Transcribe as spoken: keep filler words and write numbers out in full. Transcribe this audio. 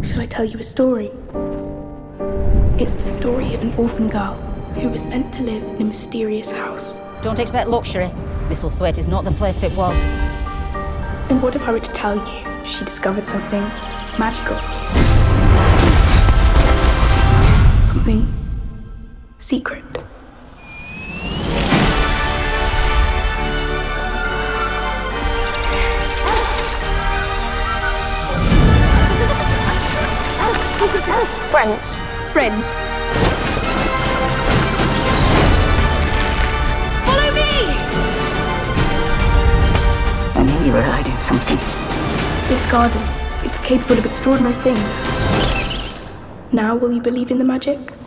Shall I tell you a story? It's the story of an orphan girl who was sent to live in a mysterious house. Don't expect luxury. Misselthwaite is not the place it was. And what if I were to tell you she discovered something magical? Something secret. Friends. Friends. Follow me! I knew you were hiding something. This garden, it's capable of extraordinary things. Now will you believe in the magic?